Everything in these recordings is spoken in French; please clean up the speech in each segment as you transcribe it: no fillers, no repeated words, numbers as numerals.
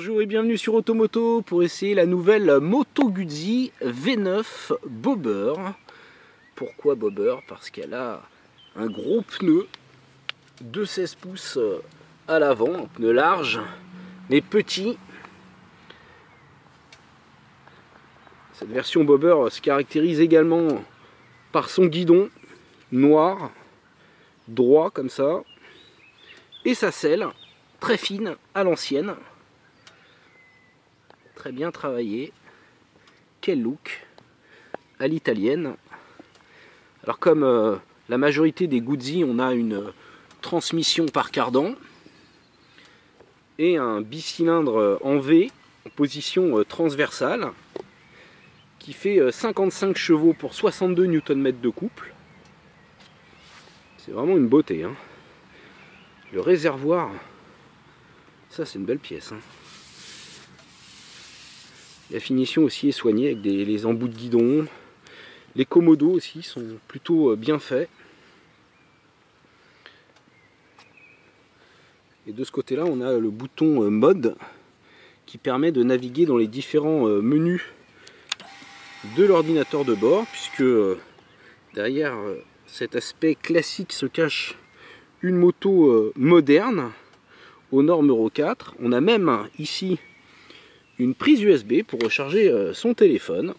Bonjour et bienvenue sur Automoto pour essayer la nouvelle Moto Guzzi V9 Bobber. Pourquoi Bobber? Parce qu'elle a un gros pneu de 16 pouces à l'avant, un pneu large mais petit. Cette version Bobber se caractérise également par son guidon noir, droit comme ça, et sa selle très fine à l'ancienne. Très bien travaillé. Quel look à l'italienne. Alors comme la majorité des Guzzi, on a une transmission par cardan et un bicylindre en V en position transversale qui fait 55 chevaux pour 62 Nm de couple. C'est vraiment une beauté, hein. Le réservoir, ça c'est une belle pièce, hein. La finition aussi est soignée avec les embouts de guidon. Les commodos aussi sont plutôt bien faits. Et de ce côté-là, on a le bouton mode qui permet de naviguer dans les différents menus de l'ordinateur de bord, puisque derrière cet aspect classique se cache une moto moderne aux normes Euro 4. On a même ici une prise USB pour recharger son téléphone.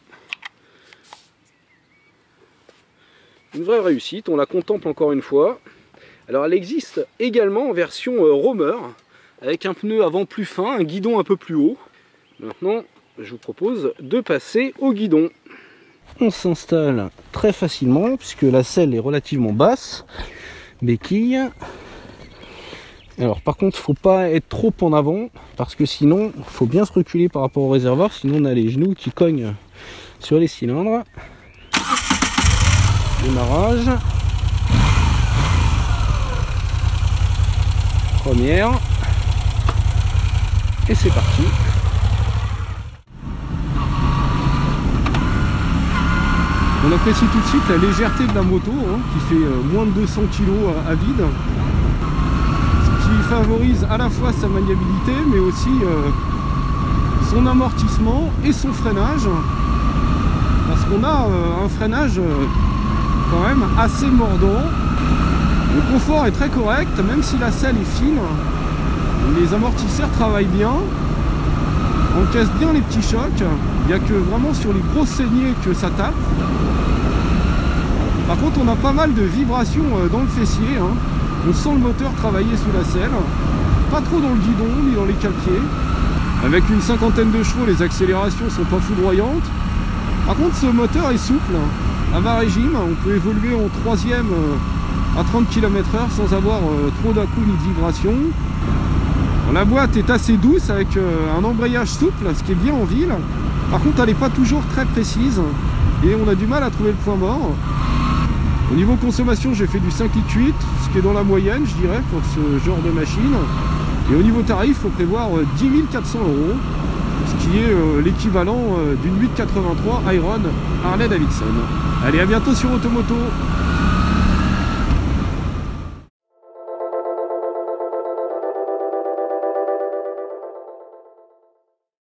Une vraie réussite, on la contemple encore une fois. Alors elle existe également en version roamer, avec un pneu avant plus fin, un guidon un peu plus haut. Maintenant, je vous propose de passer au guidon. On s'installe très facilement, puisque la selle est relativement basse. Béquille. Alors par contre, faut pas être trop en avant, parce que sinon, faut bien se reculer par rapport au réservoir, sinon on a les genoux qui cognent sur les cylindres. Démarrage. Première. Et c'est parti. On apprécie tout de suite la légèreté de la moto, hein, qui fait moins de 200 kg à vide. Qui favorise à la fois sa maniabilité mais aussi son amortissement et son freinage, parce qu'on a un freinage quand même assez mordant. Le confort est très correct, même si la selle est fine, les amortisseurs travaillent bien, on casse bien les petits chocs, il n'y a que vraiment sur les grosses saignées que ça tape. Par contre on a pas mal de vibrations dans le fessier, hein. On sent le moteur travailler sous la selle, pas trop dans le guidon ni dans les calquiers. Avec une cinquantaine de chevaux, les accélérations sont pas foudroyantes. Par contre, ce moteur est souple, à bas régime. On peut évoluer en troisième à 30 km/h sans avoir trop d'à-coups ni de vibrations. La boîte est assez douce avec un embrayage souple, ce qui est bien en ville. Par contre, elle n'est pas toujours très précise et on a du mal à trouver le point mort. Au niveau consommation, j'ai fait du 5,8 litres, ce qui est dans la moyenne, je dirais, pour ce genre de machine. Et au niveau tarif, il faut prévoir 10 400 €, ce qui est l'équivalent d'une 883 Iron Harley Davidson. Allez, à bientôt sur Automoto.